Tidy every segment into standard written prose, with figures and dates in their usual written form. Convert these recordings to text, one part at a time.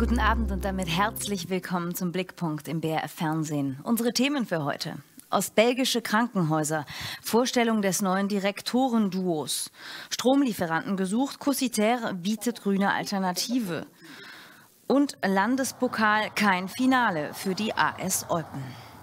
Guten Abend und damit herzlich willkommen zum Blickpunkt im BRF Fernsehen. Unsere Themen für heute: Ostbelgische Krankenhäuser, Vorstellung des neuen Direktorenduos, Stromlieferanten gesucht, Cossitaire bietet grüne Alternative und Landespokal kein Finale für die AS Eupen.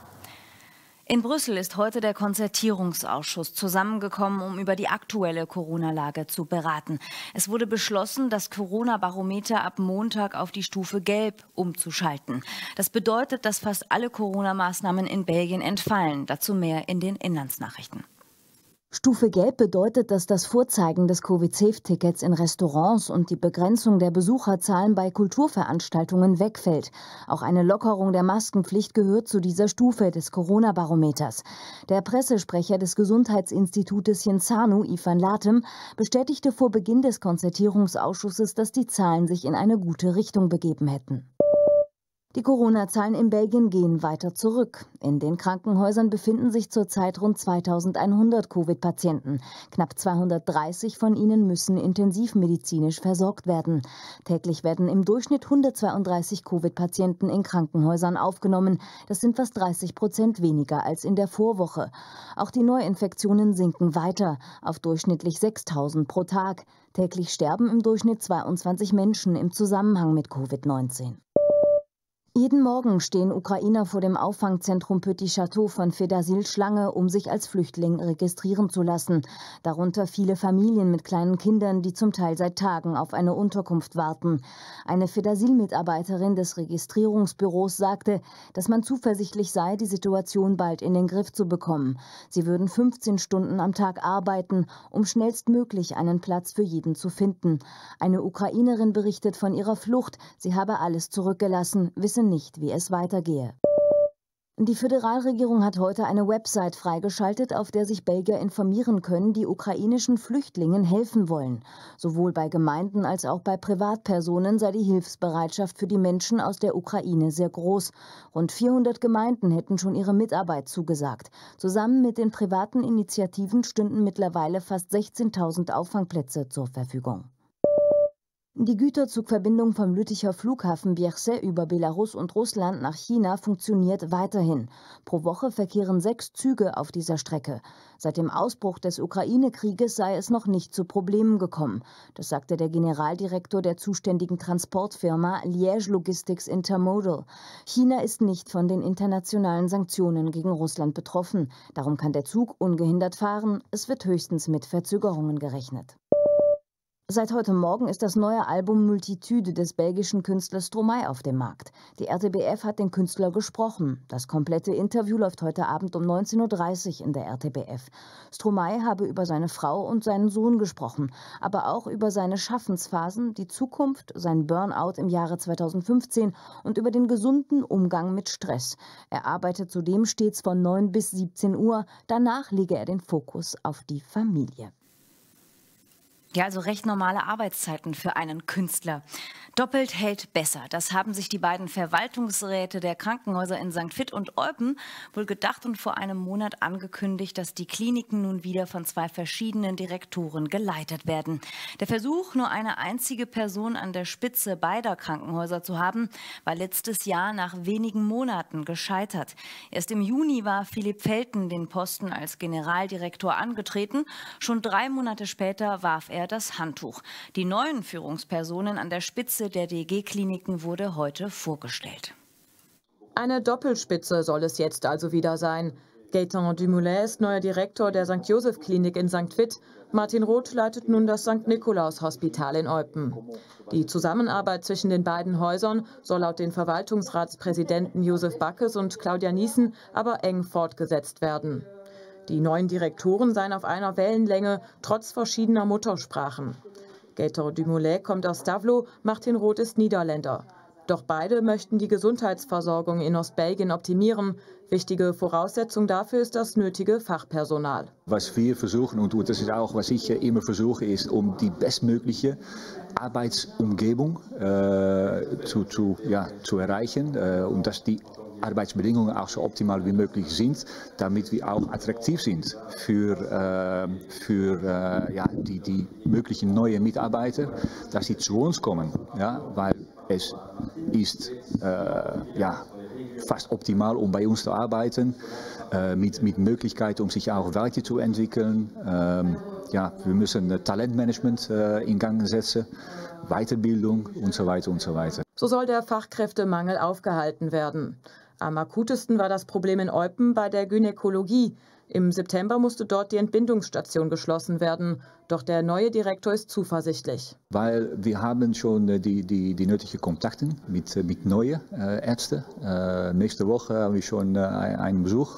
In Brüssel ist heute der Konzertierungsausschuss zusammengekommen, um über die aktuelle Corona-Lage zu beraten. Es wurde beschlossen, das Corona-Barometer ab Montag auf die Stufe Gelb umzuschalten. Das bedeutet, dass fast alle Corona-Maßnahmen in Belgien entfallen. Dazu mehr in den Inlandsnachrichten. Stufe Gelb bedeutet, dass das Vorzeigen des Covid-Safe-Tickets in Restaurants und die Begrenzung der Besucherzahlen bei Kulturveranstaltungen wegfällt. Auch eine Lockerung der Maskenpflicht gehört zu dieser Stufe des Corona-Barometers. Der Pressesprecher des Gesundheitsinstitutes Jinsanu, Ivan Latem, bestätigte vor Beginn des Konzertierungsausschusses, dass die Zahlen sich in eine gute Richtung begeben hätten. Die Corona-Zahlen in Belgien gehen weiter zurück. In den Krankenhäusern befinden sich zurzeit rund 2100 Covid-Patienten. Knapp 230 von ihnen müssen intensivmedizinisch versorgt werden. Täglich werden im Durchschnitt 132 Covid-Patienten in Krankenhäusern aufgenommen. Das sind fast 30% weniger als in der Vorwoche. Auch die Neuinfektionen sinken weiter auf durchschnittlich 6000 pro Tag. Täglich sterben im Durchschnitt 22 Menschen im Zusammenhang mit Covid-19. Jeden Morgen stehen Ukrainer vor dem Auffangzentrum Petit Château von Fedasil Schlange, um sich als Flüchtling registrieren zu lassen. Darunter viele Familien mit kleinen Kindern, die zum Teil seit Tagen auf eine Unterkunft warten. Eine Fedasil-Mitarbeiterin des Registrierungsbüros sagte, dass man zuversichtlich sei, die Situation bald in den Griff zu bekommen. Sie würden 15 Stunden am Tag arbeiten, um schnellstmöglich einen Platz für jeden zu finden. Eine Ukrainerin berichtet von ihrer Flucht. Sie habe alles zurückgelassen, wisse nicht, wie es weitergehe. Die Föderalregierung hat heute eine Website freigeschaltet, auf der sich Belgier informieren können, die ukrainischen Flüchtlingen helfen wollen. Sowohl bei Gemeinden als auch bei Privatpersonen sei die Hilfsbereitschaft für die Menschen aus der Ukraine sehr groß. Rund 400 Gemeinden hätten schon ihre Mitarbeit zugesagt. Zusammen mit den privaten Initiativen stünden mittlerweile fast 16.000 Auffangplätze zur Verfügung. Die Güterzugverbindung vom Lütticher Flughafen Bierse über Belarus und Russland nach China funktioniert weiterhin. Pro Woche verkehren 6 Züge auf dieser Strecke. Seit dem Ausbruch des Ukraine-Krieges sei es noch nicht zu Problemen gekommen. Das sagte der Generaldirektor der zuständigen Transportfirma Liège Logistics Intermodal. China ist nicht von den internationalen Sanktionen gegen Russland betroffen. Darum kann der Zug ungehindert fahren. Es wird höchstens mit Verzögerungen gerechnet. Seit heute Morgen ist das neue Album Multitude des belgischen Künstlers Stromae auf dem Markt. Die RTBF hat den Künstler gesprochen. Das komplette Interview läuft heute Abend um 19:30 Uhr in der RTBF. Stromae habe über seine Frau und seinen Sohn gesprochen, aber auch über seine Schaffensphasen, die Zukunft, sein Burnout im Jahre 2015 und über den gesunden Umgang mit Stress. Er arbeitet zudem stets von 9 bis 17 Uhr. Danach lege er den Fokus auf die Familie. Ja, also recht normale Arbeitszeiten für einen Künstler. Doppelt hält besser. Das haben sich die beiden Verwaltungsräte der Krankenhäuser in St. Vith und Eupen wohl gedacht und vor einem Monat angekündigt, dass die Kliniken nun wieder von 2 verschiedenen Direktoren geleitet werden. Der Versuch, nur eine einzige Person an der Spitze beider Krankenhäuser zu haben, war letztes Jahr nach wenigen Monaten gescheitert. Erst im Juni war Philipp Velten den Posten als Generaldirektor angetreten. Schon 3 Monate später warf er das Handtuch. Die neuen Führungspersonen an der Spitze der DG-Kliniken wurde heute vorgestellt. Eine Doppelspitze soll es jetzt also wieder sein. Gaëtan Dumoulin ist neuer Direktor der St. Joseph-Klinik in St. Vith. Martin Roth leitet nun das St. Nikolaus-Hospital in Eupen. Die Zusammenarbeit zwischen den beiden Häusern soll laut den Verwaltungsratspräsidenten Josef Backes und Claudia Niesen aber eng fortgesetzt werden. Die neuen Direktoren seien auf einer Wellenlänge, trotz verschiedener Muttersprachen. Gaëtan Dumoulin kommt aus Stavelot, Martin Roth ist Niederländer. Doch beide möchten die Gesundheitsversorgung in Ostbelgien optimieren. Wichtige Voraussetzung dafür ist das nötige Fachpersonal. Was wir versuchen, und das ist auch, was ich immer versuche, ist, um die bestmögliche Arbeitsumgebung zu erreichen und dass die Arbeitsbedingungen auch so optimal wie möglich sind, damit wir auch attraktiv sind für die möglichen neuen Mitarbeiter, dass sie zu uns kommen. Ja, weil es ist fast optimal, um bei uns zu arbeiten, mit Möglichkeiten, um sich auch weiterzuentwickeln. Wir müssen Talentmanagement in Gang setzen, Weiterbildung und so weiter und so weiter. So soll der Fachkräftemangel aufgehalten werden. Am akutesten war das Problem in Eupen bei der Gynäkologie. Im September musste dort die Entbindungsstation geschlossen werden. Doch der neue Direktor ist zuversichtlich. Weil wir haben schon die nötigen Kontakte mit neuen Ärzten. Nächste Woche haben wir schon einen Besuch.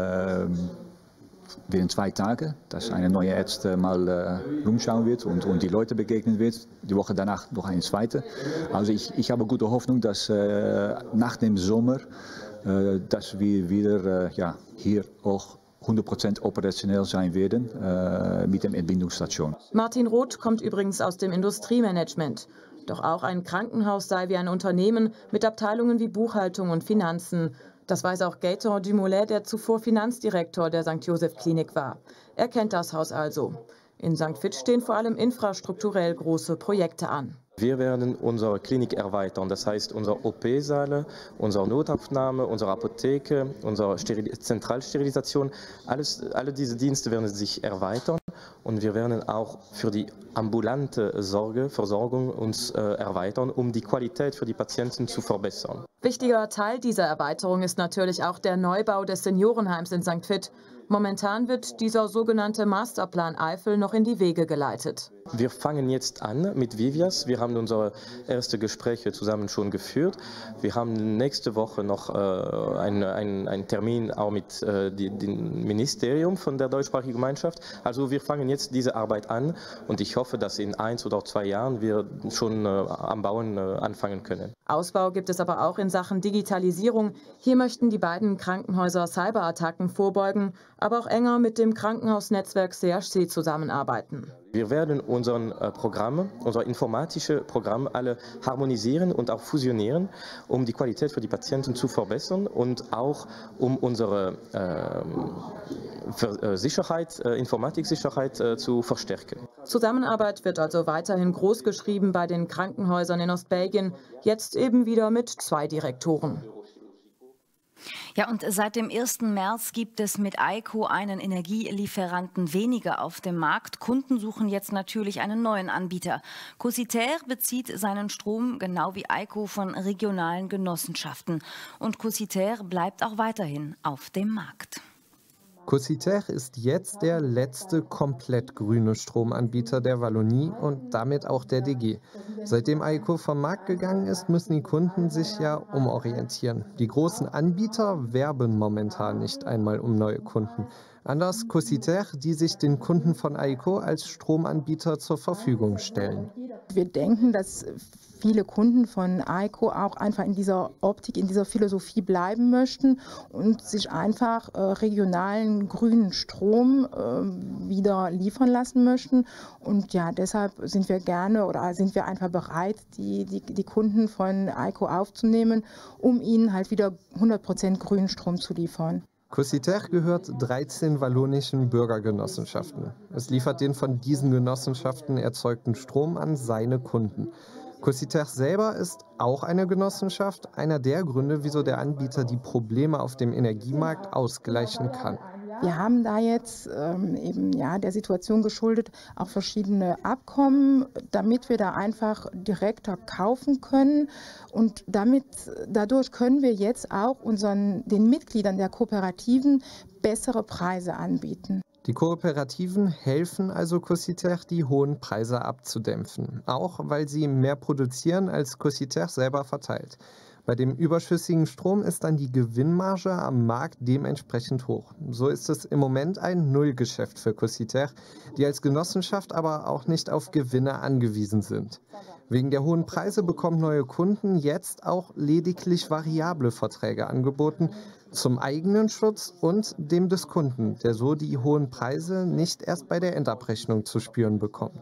Binnen 2 Tagen, dass eine neue Arzt mal rumschauen wird und die Leute begegnen wird. Die Woche danach noch eine zweite. Also ich habe gute Hoffnung, dass nach dem Sommer, dass wir wieder hier auch 100% operationell sein werden mit der Entbindungsstation. Martin Roth kommt übrigens aus dem Industriemanagement. Doch auch ein Krankenhaus sei wie ein Unternehmen mit Abteilungen wie Buchhaltung und Finanzen. Das weiß auch Gaëtan Dumoulet, der zuvor Finanzdirektor der St. Joseph Klinik war. Er kennt das Haus also. In St. Vith stehen vor allem infrastrukturell große Projekte an. Wir werden unsere Klinik erweitern, das heißt unsere OP-Säle, unsere Notaufnahme, unsere Apotheke, unsere Zentralsterilisation, alle diese Dienste werden sich erweitern und wir werden auch für die ambulante Versorgung uns erweitern, um die Qualität für die Patienten zu verbessern. Wichtiger Teil dieser Erweiterung ist natürlich auch der Neubau des Seniorenheims in St. Vith. Momentan wird dieser sogenannte Masterplan Eifel noch in die Wege geleitet. Wir fangen jetzt an mit Vivias. Wir haben unsere ersten Gespräche zusammen schon geführt. Wir haben nächste Woche noch einen Termin auch mit dem Ministerium von der deutschsprachigen Gemeinschaft. Also wir fangen jetzt diese Arbeit an und ich hoffe, dass in 1 oder 2 Jahren wir schon am Bauen anfangen können. Ausbau gibt es aber auch in Sachen Digitalisierung. Hier möchten die beiden Krankenhäuser Cyberattacken vorbeugen, aber auch enger mit dem Krankenhausnetzwerk CHC zusammenarbeiten. Wir werden unser informatische Programm alle harmonisieren und auch fusionieren, um die Qualität für die Patienten zu verbessern und auch um unsere Informatiksicherheit zu verstärken. Zusammenarbeit wird also weiterhin großgeschrieben bei den Krankenhäusern in Ostbelgien, jetzt eben wieder mit 2 Direktoren. Ja, und seit dem 1. März gibt es mit Eiko einen Energielieferanten weniger auf dem Markt. Kunden suchen jetzt natürlich einen neuen Anbieter. Cositaire bezieht seinen Strom genau wie Eiko von regionalen Genossenschaften. Und Cositaire bleibt auch weiterhin auf dem Markt. Cositaire ist jetzt der letzte komplett grüne Stromanbieter der Wallonie und damit auch der DG. Seitdem Eiko vom Markt gegangen ist, müssen die Kunden sich ja umorientieren. Die großen Anbieter werben momentan nicht einmal um neue Kunden. Anders Cositaire, die sich den Kunden von Eiko als Stromanbieter zur Verfügung stellen. Wir denken, dass viele Kunden von Eiko auch einfach in dieser Optik, in dieser Philosophie bleiben möchten und sich einfach regionalen grünen Strom wieder liefern lassen möchten. Und ja, deshalb sind wir einfach bereit, die Kunden von Eiko aufzunehmen, um ihnen halt wieder 100% grünen Strom zu liefern. Cositaire gehört 13 wallonischen Bürgergenossenschaften. Es liefert den von diesen Genossenschaften erzeugten Strom an seine Kunden. Cositaire selber ist auch eine Genossenschaft, einer der Gründe, wieso der Anbieter die Probleme auf dem Energiemarkt ausgleichen kann. Wir haben da jetzt der Situation geschuldet auch verschiedene Abkommen, damit wir da einfach direkter kaufen können und dadurch können wir jetzt auch den Mitgliedern der Kooperativen bessere Preise anbieten. Die Kooperativen helfen also Cositaire, die hohen Preise abzudämpfen, auch weil sie mehr produzieren, als Cositaire selber verteilt. Bei dem überschüssigen Strom ist dann die Gewinnmarge am Markt dementsprechend hoch. So ist es im Moment ein Nullgeschäft für Cositaire, die als Genossenschaft aber auch nicht auf Gewinne angewiesen sind. Wegen der hohen Preise bekommen neue Kunden jetzt auch lediglich variable Verträge angeboten, zum eigenen Schutz und dem des Kunden, der so die hohen Preise nicht erst bei der Endabrechnung zu spüren bekommt.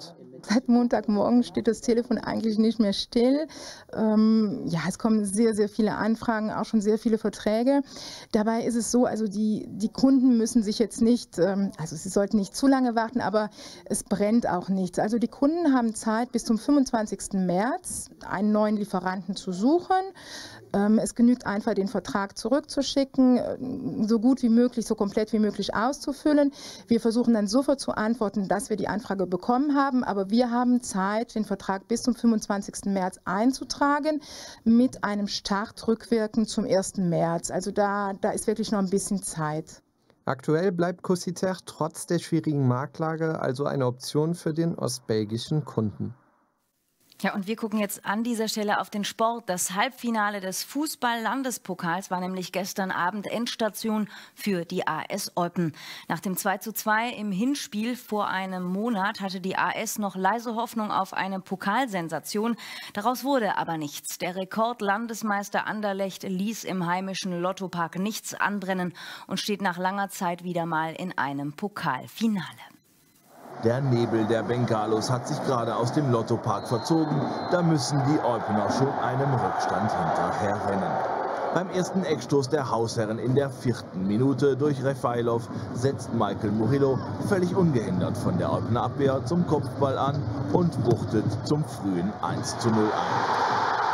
Seit Montagmorgen steht das Telefon eigentlich nicht mehr still. Ja, es kommen sehr, sehr viele Anfragen, auch schon sehr viele Verträge. Dabei ist es so, also die Kunden müssen sich jetzt nicht, also sie sollten nicht zu lange warten, aber es brennt auch nichts. Also die Kunden haben Zeit, bis zum 25. März einen neuen Lieferanten zu suchen. Es genügt einfach, den Vertrag zurückzuschicken, so gut wie möglich, so komplett wie möglich auszufüllen. Wir versuchen dann sofort zu antworten, dass wir die Anfrage bekommen haben, aber wir haben Zeit, den Vertrag bis zum 25. März einzutragen, mit einem Start rückwirkend zum 1. März. Also da ist wirklich noch ein bisschen Zeit. Aktuell bleibt Cositaire trotz der schwierigen Marktlage also eine Option für den ostbelgischen Kunden. Ja, und wir gucken jetzt an dieser Stelle auf den Sport. Das Halbfinale des Fußball-Landespokals war nämlich gestern Abend Endstation für die AS Eupen. Nach dem 2:2 im Hinspiel vor einem Monat hatte die AS noch leise Hoffnung auf eine Pokalsensation. Daraus wurde aber nichts. Der Rekordlandesmeister Anderlecht ließ im heimischen Lottopark nichts anbrennen und steht nach langer Zeit wieder mal in einem Pokalfinale. Der Nebel der Bengalos hat sich gerade aus dem Lottopark verzogen. Da müssen die Eupener schon einem Rückstand hinterherrennen. Beim ersten Eckstoß der Hausherren in der 4. Minute durch Refailov setzt Michael Murillo völlig ungehindert von der Eupener Abwehr zum Kopfball an und wuchtet zum frühen 1:0 ein.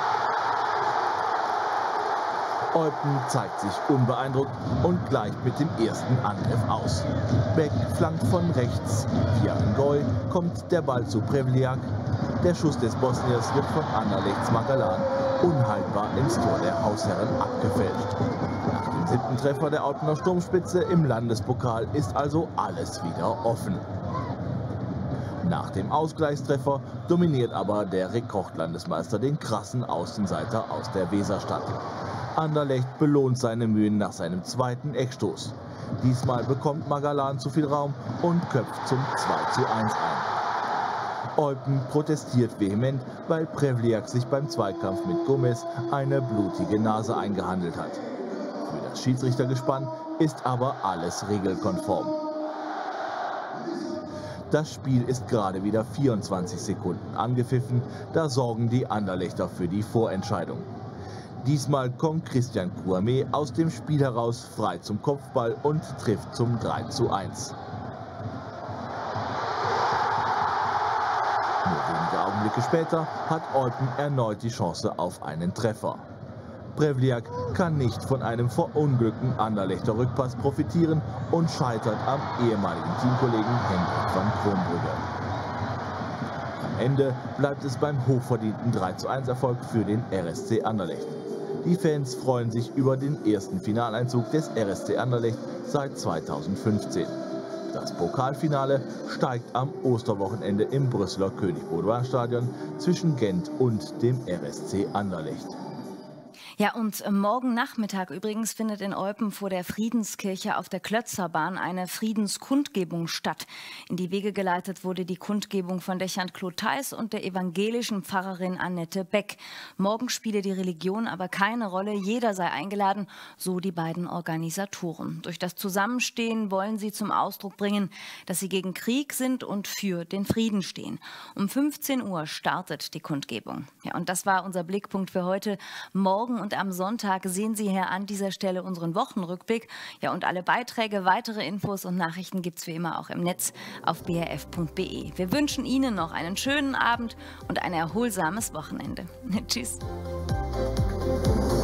Eupen zeigt sich unbeeindruckt und gleicht mit dem ersten Angriff aus. Beck flankt von rechts. Via Ngoy kommt der Ball zu Prevliak. Der Schuss des Bosniers wird von Anderlechts Magalan unhaltbar ins Tor der Hausherren abgefälscht. Nach dem 7. Treffer der Eupener Sturmspitze im Landespokal ist also alles wieder offen. Nach dem Ausgleichstreffer dominiert aber der Rekordlandesmeister den krassen Außenseiter aus der Weserstadt. Anderlecht belohnt seine Mühen nach seinem zweiten Eckstoß. Diesmal bekommt Magalan zu viel Raum und köpft zum 2:1 ein. Eupen protestiert vehement, weil Prevliak sich beim Zweikampf mit Gomez eine blutige Nase eingehandelt hat. Für das Schiedsrichtergespann ist aber alles regelkonform. Das Spiel ist gerade wieder 24 Sekunden angepfiffen, da sorgen die Anderlechter für die Vorentscheidung. Diesmal kommt Christian Kouamé aus dem Spiel heraus frei zum Kopfball und trifft zum 3:1. Nur wenige Augenblicke später hat Eupen erneut die Chance auf einen Treffer. Prevliak kann nicht von einem verunglückten Anderlechter Rückpass profitieren und scheitert am ehemaligen Teamkollegen Hendrik van Kronbrugge. Am Ende bleibt es beim hochverdienten 3:1 Erfolg für den RSC Anderlecht. Die Fans freuen sich über den ersten Finaleinzug des RSC Anderlecht seit 2015. Das Pokalfinale steigt am Osterwochenende im Brüsseler König-Baudouin-Stadion zwischen Gent und dem RSC Anderlecht. Ja, und morgen Nachmittag übrigens findet in Eupen vor der Friedenskirche auf der Klötzerbahn eine Friedenskundgebung statt. In die Wege geleitet wurde die Kundgebung von Dechant Clotais und der evangelischen Pfarrerin Annette Beck. Morgen spiele die Religion aber keine Rolle, jeder sei eingeladen, so die beiden Organisatoren. Durch das Zusammenstehen wollen sie zum Ausdruck bringen, dass sie gegen Krieg sind und für den Frieden stehen. Um 15 Uhr startet die Kundgebung. Ja, und das war unser Blickpunkt für heute. Morgen und am Sonntag sehen Sie hier an dieser Stelle unseren Wochenrückblick. Ja, und alle Beiträge, weitere Infos und Nachrichten gibt es wie immer auch im Netz auf brf.be. Wir wünschen Ihnen noch einen schönen Abend und ein erholsames Wochenende. Tschüss.